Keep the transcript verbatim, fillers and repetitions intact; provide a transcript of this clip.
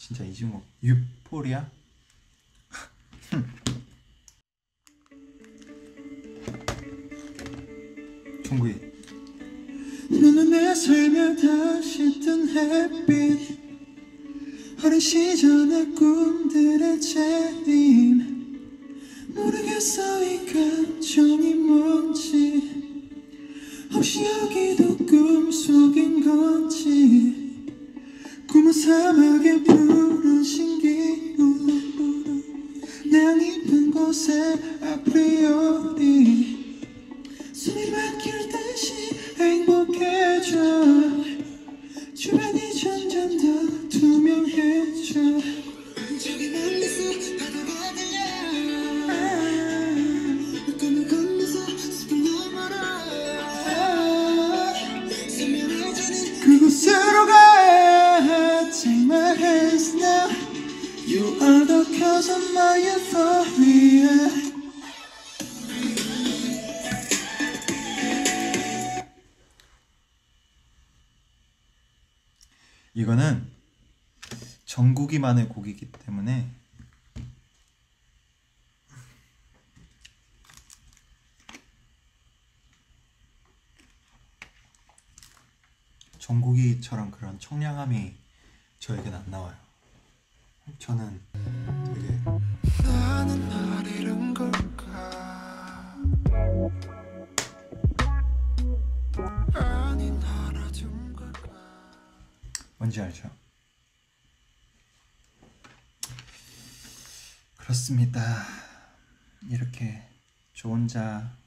진짜 이중호 유포리아? 종구이 너는 내 삶에 다시 뜬 햇빛 어린 시절의 꿈들의 재림 모르겠어 이 감정이 뭔지 혹시 여기도 꿈속인 건지 꿈은 사막의 푸른 신기루 내 양 깊은 곳에 아프리오리 숨이 막힐 듯이 행복해져 주변이 점점 더 투명해져 저기 멀리서 파도가 들려 꿈을 건너서 숲을 넘어라 선명해지는 그곳으로 가 Take my hands now You are the cause of my euphoria 이거는 정국이만의 곡이기 때문에 정국이처럼 그런 청량함이 저에겐 안 나와요. 저는 되게 나는 날 잃은 걸까 아니 날 알아준 걸까 뭔지 알죠? 그렇습니다. 이렇게 저 혼자